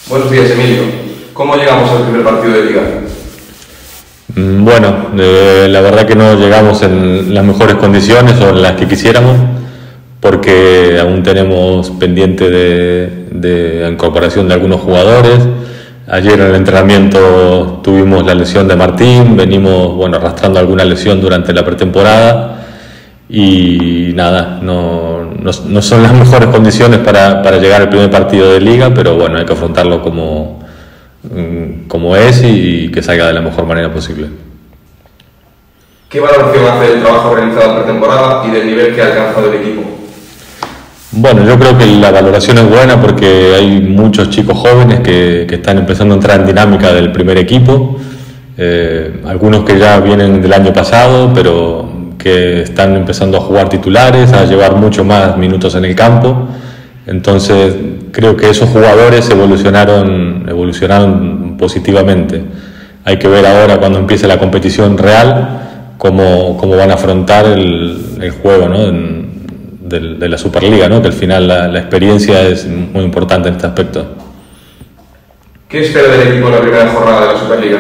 Buenos días, Emilio. ¿Cómo llegamos al primer partido de Liga? Bueno, la verdad que no llegamos en las mejores condiciones o en las que quisiéramos, porque aún tenemos pendiente de incorporación de algunos jugadores. Ayer en el entrenamiento tuvimos la lesión de Martín, venimos arrastrando alguna lesión durante la pretemporada y nada, no son las mejores condiciones para llegar al primer partido de Liga, pero bueno, hay que afrontarlo como es y que salga de la mejor manera posible. ¿Qué valoración hace del trabajo realizado en pretemporada y del nivel que ha alcanzado el equipo? Bueno, yo creo que la valoración es buena porque hay muchos chicos jóvenes que están empezando a entrar en dinámica del primer equipo, algunos que ya vienen del año pasado, pero que están empezando a jugar titulares, a llevar mucho más minutos en el campo. Entonces creo que esos jugadores evolucionaron positivamente. Hay que ver ahora cuando empiece la competición real cómo van a afrontar el juego, ¿no? de la Superliga, ¿no? Que al final la experiencia es muy importante en este aspecto. ¿Qué espera del equipo en la primera jornada de la Superliga?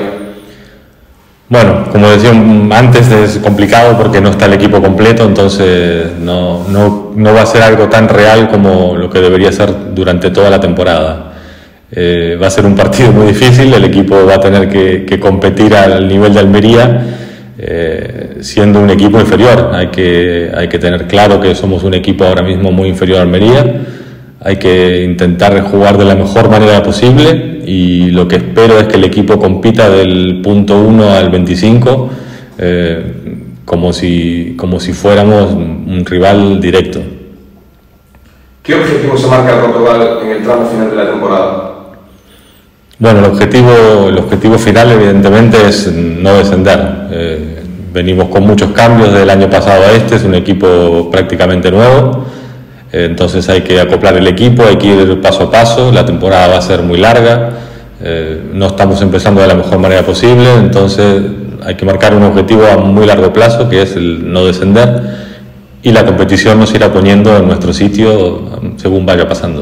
Bueno, como decía antes, es complicado porque no está el equipo completo, entonces no va a ser algo tan real como lo que debería ser durante toda la temporada. Va a ser un partido muy difícil, el equipo va a tener que competir al nivel de Almería, siendo un equipo inferior. Hay que tener claro que somos un equipo ahora mismo muy inferior a Almería. Hay que intentar jugar de la mejor manera posible y lo que espero es que el equipo compita del punto 1 al 25 como si fuéramos un rival directo. ¿Qué objetivo se marca el Portugal en el tramo final de la temporada? Bueno, el objetivo final evidentemente es no descender. Venimos con muchos cambios del año pasado a este, es un equipo prácticamente nuevo. Entonces hay que acoplar el equipo, hay que ir paso a paso, la temporada va a ser muy larga, no estamos empezando de la mejor manera posible, entonces hay que marcar un objetivo a muy largo plazo, que es el no descender, y la competición nos irá poniendo en nuestro sitio según vaya pasando.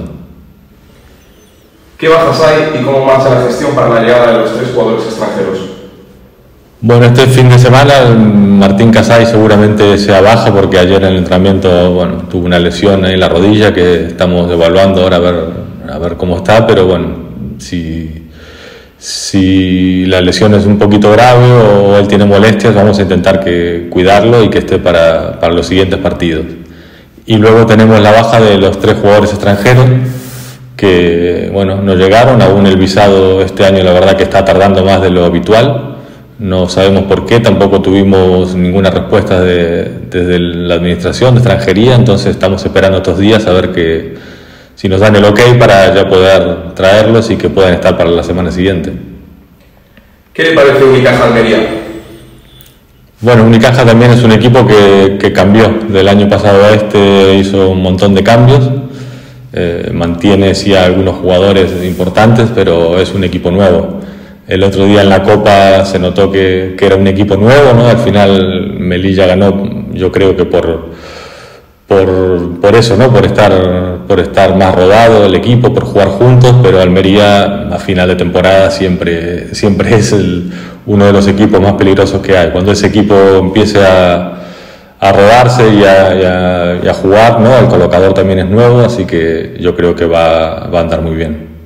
¿Qué bajas hay y cómo marcha la gestión para la llegada de los 3 jugadores extranjeros? Bueno, este fin de semana Martín Casay seguramente sea baja porque ayer en el entrenamiento tuvo una lesión en la rodilla que estamos evaluando ahora a ver cómo está, pero bueno, si la lesión es un poquito grave o él tiene molestias, vamos a intentar cuidarlo y que esté para los siguientes partidos. Y luego tenemos la baja de los 3 jugadores extranjeros que no llegaron, aún el visado este año la verdad que está tardando más de lo habitual. No sabemos por qué, tampoco tuvimos ninguna respuesta desde la administración de extranjería, entonces estamos esperando estos días a ver si nos dan el ok para ya poder traerlos y que puedan estar para la semana siguiente. ¿Qué le parece Unicaja Almería? Bueno, Unicaja también es un equipo que cambió del año pasado a este, hizo un montón de cambios, mantiene sí a algunos jugadores importantes, pero es un equipo nuevo. El otro día en la Copa se notó que era un equipo nuevo, ¿no? Al final Melilla ganó, yo creo que por eso, ¿no? Por estar más rodado el equipo, por jugar juntos, pero Almería a final de temporada siempre es uno de los equipos más peligrosos que hay. Cuando ese equipo empiece a rodarse y a jugar, ¿no? El colocador también es nuevo, así que yo creo que va a andar muy bien.